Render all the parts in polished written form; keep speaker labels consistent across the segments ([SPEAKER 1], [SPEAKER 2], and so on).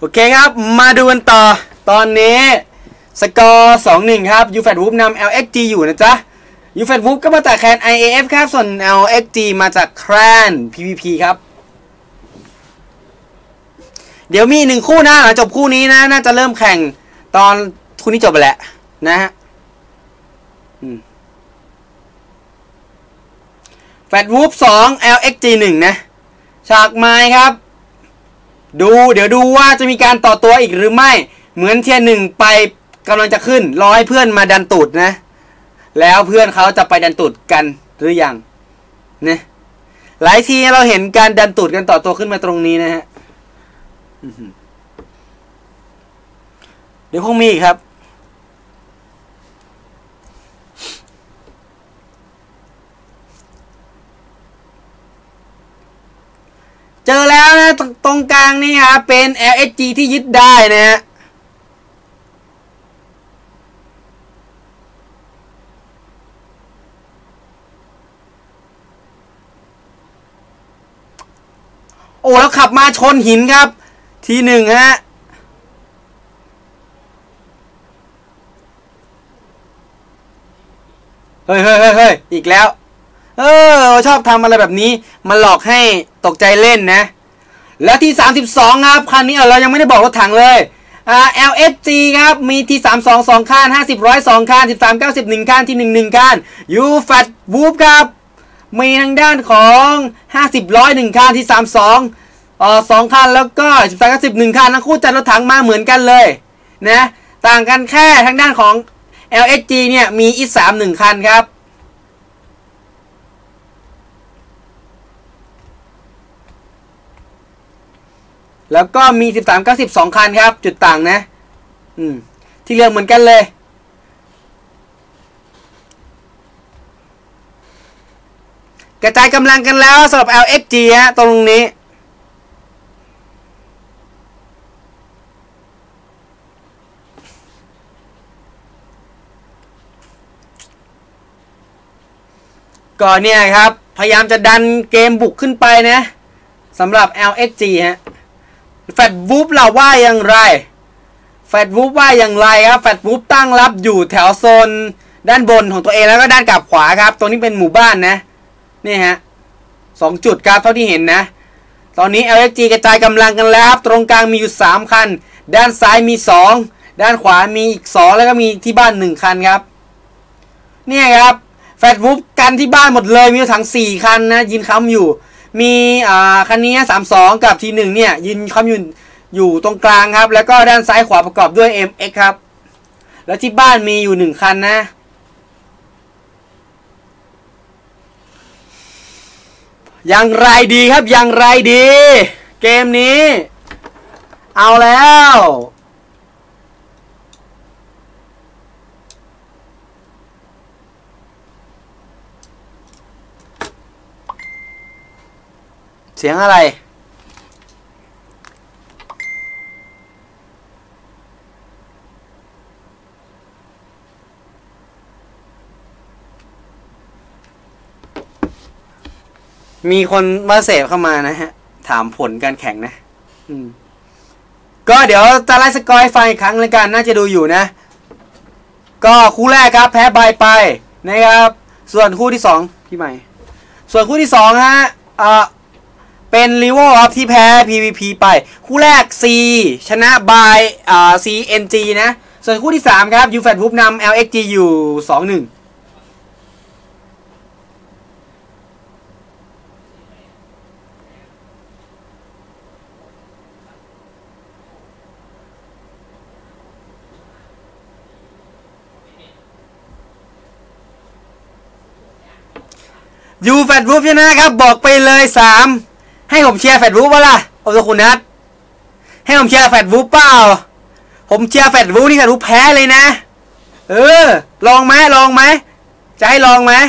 [SPEAKER 1] โอเคครับมาดูกันต่อตอนนี้สกอร์ 2-1 ครับยูแฟตวูฟนำ LXG อยู่นะจ๊ะยูแฟตวูฟก็มาจากแคน IAF ครับส่วน LXG มาจากแคน PVP ครับเดี๋ยวมีหนึ่งคู่นะหลังจบคู่นี้นะน่าจะเริ่มแข่งตอนคู่นี้จบไปแล้วนะฮะแฟตวูฟ2 LXG 1นะฉากไม้ครับเดี๋ยวดูว่าจะมีการต่อตัวอีกหรือไม่เหมือนเทียร์หนึ่งไปกำลังจะขึ้นรอให้เพื่อนมาดันตูดนะแล้วเพื่อนเขาจะไปดันตูดกันหรือยังนะหลายทีเราเห็นการดันตูดกันต่อตัวขึ้นมาตรงนี้นะฮะเดี๋ยวคงมีอีกครับเจอแล้วนะตรงกลางนี่ครับเป็น LSG ที่ยึดได้นะฮะโอ้แล้วขับมาชนหินครับทีหนึ่งฮะเฮ้ยอีกแล้วชอบทำอะไรแบบนี้มาหลอกให้ตกใจเล่นนะแล้วที่32ครับคันนี้เรายังไม่ได้บอกรถถังเลยLSG ครับมีที่32 2คัน50 100 2คัน13 90 1คันที่11คันยูแฟตวูฟครับมีทางด้านของ50 100 1คันที่32 2คันแล้วก็13 90 1คันทั้งคู่จัดรถถังมาเหมือนกันเลยนะต่างกันแค่ทางด้านของ LSG เนี่ยมีอีสาม1คันครับแล้วก็มี13 90 2คันครับจุดต่างนะที่เรื่องเหมือนกันเลยกระจายกำลังกันแล้วสำหรับ LXG ฮะตรงนี้ก็เนี่ยครับพยายามจะดันเกมบุกขึ้นไปนะสำหรับ LXG ฮะแฟตวูฟเราว่าอย่างไรแฟตวูฟว่าอย่างไรครับแฟตวูฟตั้งรับอยู่แถวโซนด้านบนของตัวเองแล้วก็ด้านกลับขวาครับตรงนี้เป็นหมู่บ้านนะนี่ฮะ2จุดครับเท่าที่เห็นนะตอนนี้ LXG กระจายกำลังกันแล้วครับตรงกลางมีอยู่3คันด้านซ้ายมี2ด้านขวามีอีก2แล้วก็มีที่บ้าน1คันครับเนี่ยครับแฟตวูฟกันที่บ้านหมดเลยมีทั้ง4คันนะยืนค้ำอยู่มีคันนี้32กับที1เนี่ยยืนค้ำอยู่ตรงกลางครับแล้วก็ด้านซ้ายขวาประกอบด้วย MX ครับแล้วที่บ้านมีอยู่1คันนะอย่างไรดีครับอย่างไรดีเกมนี้เอาแล้วเสียงอะไรมีคนมาเสพเข้ามานะฮะถามผลการแข่งนะก็เดี๋ยวจะไล่สกอร์ให้ฟังอีกครั้งเลยกันน่าจะดูอยู่นะก็คู่แรกครับแพ้บายไปนะครับส่วนคู่ที่2พี่ใหม่ส่วนคู่ที่2ฮะเป็นลิโวครับที่แพ้ PVP ไปคู่แรก C ชนะบายCNG นะส่วนคู่ที่3ครับยูแฟตวูฟนำ LXG อยู่ 2-1ยูแฟตวูฟชนะครับบอกไปเลย3ให้ผมเชียร์แฟตวูฟวะล่ะโอ้โหคุณนัทให้ผมเชียร์แฟตวูฟเปล่าผมเชียร์แฟตวูฟนี่แฟตวูฟแพ้เลยนะลองไหมจะให้ลองไหม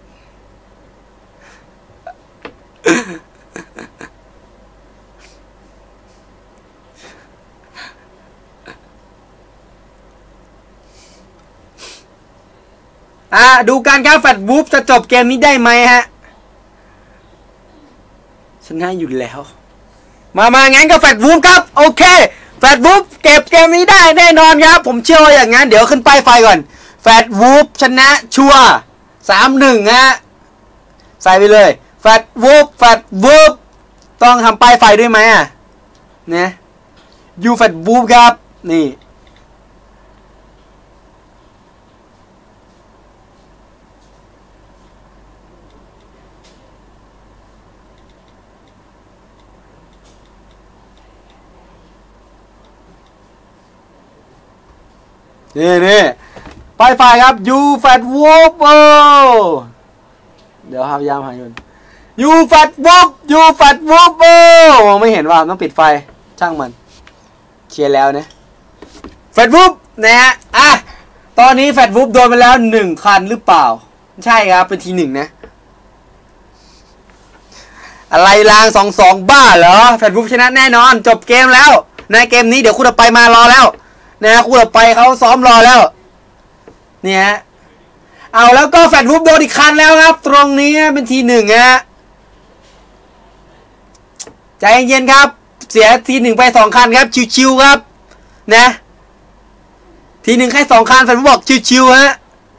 [SPEAKER 1] ดูการครับแฟตวูฟจะจบเกมนี้ได้ไหมฮะชนะอยู่แล้วมางั้นก็แฟตวูฟครับโอเคแฟดวูฟเก็บเกมนี้ได้แน่นอนครับผมเชื่อว่าอย่างนั้นเดี๋ยวขึ้นป้ายไฟก่อนแฟดวูฟชนะชัวร์3-1ฮะใส่ไปเลยแฟดวูฟต้องทำป้ายไฟด้วยไหมอ่ะเนี่ยยูแฟดวูฟครับนี่นี่ป้ายไฟครับยูแฟดวูฟเดี๋ยวพยายามหาอยู่ยูแฟดวูฟมองไม่เห็นว่าต้องปิดไฟช่างมันเคลียร์แล้วนะแฟดวูฟนะฮะตอนนี้แฟดวูฟโดนไปแล้ว1 คันหรือเปล่าใช่ครับเป็นที 1นะอะไรลาง2-2บ้าเหรอแฟดวูฟชนะแน่นอนจบเกมแล้วในเกมนี้เดี๋ยวคู่ต่อไปมารอแล้วนะคู่ต่อไปเขาซ้อมรอแล้วเนี่ยเอาแล้วก็แฟดวูฟโดนอีกคันแล้วครับตรงนี้เป็นที 1ฮะใจเย็นครับเสียที 1ไป2 คันครับชิวๆครับนะที 1แค่2 คันแฟดวูฟบอกชิวๆฮะ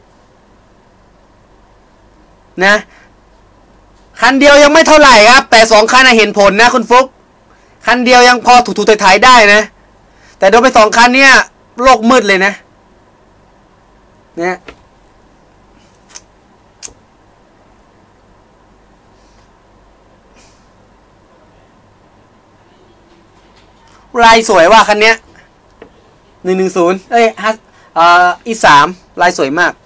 [SPEAKER 1] นะคันเดียวยังไม่เท่าไหร่ครับแต่2 คันเห็นผลนะคุณฟุกคันเดียวยังพอถูๆถ่ายๆได้นะแต่โดนไป2 คันเนี่ยโลกมืดเลยนะเนี่ยลายสวยว่ะคันเนี้ย110E3ลายสวยมาก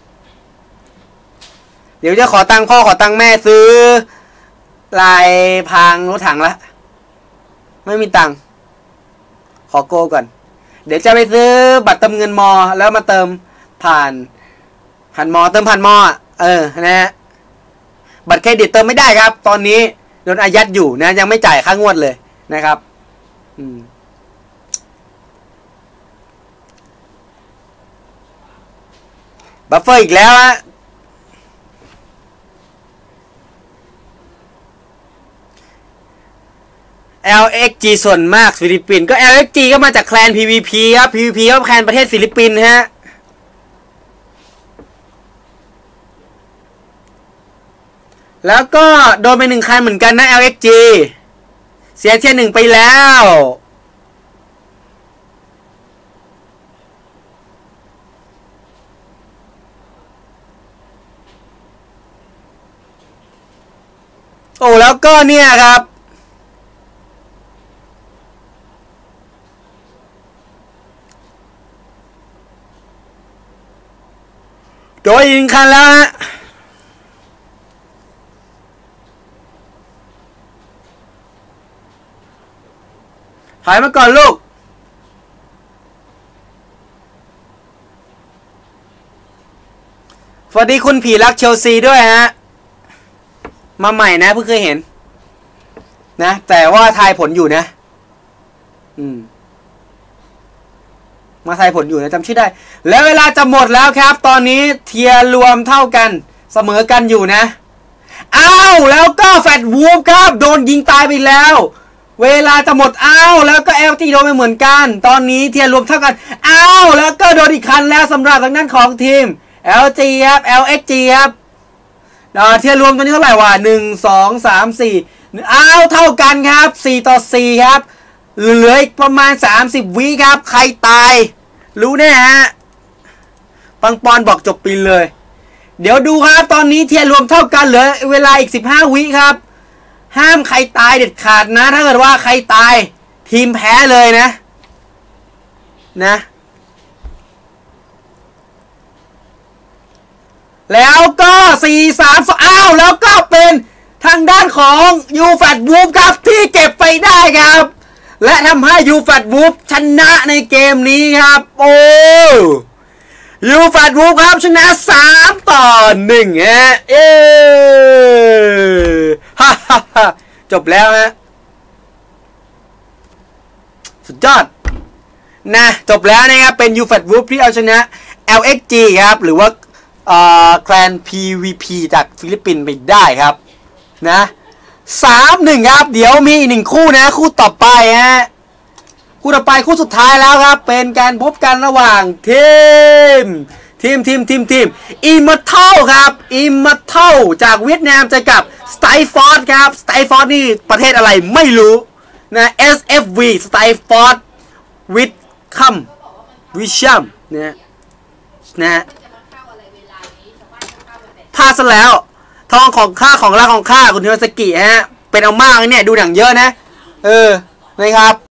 [SPEAKER 1] เดี๋ยวจะขอตังค์พ่อขอตังค์แม่ซื้อลายพางรถถังละไม่มีตังค์ขอโกก่อนเดี๋ยวจะไปซื้อบัตรเติมเงินมอแล้วมาเติมผ่านมอเติมผ่านมอนะฮะบัตรเครดิตเติมไม่ได้ครับตอนนี้โดนอายัดอยู่นะยังไม่จ่ายค่างวดเลยนะครับบัฟเฟอร์อีกแล้วฮะLXG ส่วนมากฟิลิปปินส์ก็ LXG ก็มาจากแคลน PVP ครับ PVP ก็แคลนประเทศฟิลิปปินส์ฮะแล้วก็โดนไป1 คันเหมือนกันนะ LXG เสียเทียร์ 1ไปแล้วโอ้แล้วก็เนี่ยครับโดนยิงคันแล้วฮะถอยมาก่อนลูกสวัสดีคุณผีรักเชลซีด้วยฮะมาใหม่นะเพิ่งเคยเห็นนะแต่ว่าทายผลอยู่นะมาทายผลอยู่นะจำชื่อได้แล้วเวลาจะหมดแล้วครับตอนนี้เทียร์รวมเท่ากันเสมอกันอยู่นะอ้าวแล้วก็แฟดวูฟครับโดนยิงตายไปแล้วเวลาจะหมดอ้าวแล้วก็LTโดนไปเหมือนกันตอนนี้เทียร์รวมเท่ากันอ้าวแล้วก็โดนอีกคันแล้วสำหรับทางด้านของทีม LG ครับ LXG ครับเทียร์รวมตัวนี้เท่าไหร่วะ1 2 3 4อ้าวเท่ากันครับ4-4ครับเหลืออีกประมาณ30 วิครับใครตายรู้แน่ฮะปังปอนบอกจบปีเลยเดี๋ยวดูครับตอนนี้เทียร์รวมเท่ากันเหลือเวลาอีก15 วิครับห้ามใครตายเด็ดขาดนะถ้าเกิดว่าใครตายทีมแพ้เลยนะแล้วก็4-3อ้าวแล้วก็เป็นทางด้านของยูแฟดวูฟครับที่เก็บไปได้ครับและทำให้ยูแฟดวูฟชนะในเกมนี้ครับโอ้ยูแฟดวูฟครับชนะ3-1ฮะฮ่าจบแล้วฮะสุดยอดนะจบแล้วนะครับเป็นยูแฟดวูฟที่เอาชนะ LXG ครับหรือว่าแคลน PVP จากฟิลิปปินส์ไปได้ครับนะ3-1ครับเดี๋ยวมีอีก1 คู่นะคู่ต่อไปฮะคู่ต่อไปคู่สุดท้ายแล้วครับเป็นการพบกันระหว่างทีมอิมมัตเทิลครับอิมมัตเทิลจากเวียดนามเจอกับสไตฟอร์ดครับสไตฟอร์ดนี่ประเทศอะไรไม่รู้นะ SFV สไตฟอร์ดวิดคัมวิชัมนะพลาดซะแล้วทองของข้าของรักของข้าคุณเทวสกิฮะเป็นเอามากเนี่ยดูหนังเยอะนะนะครับ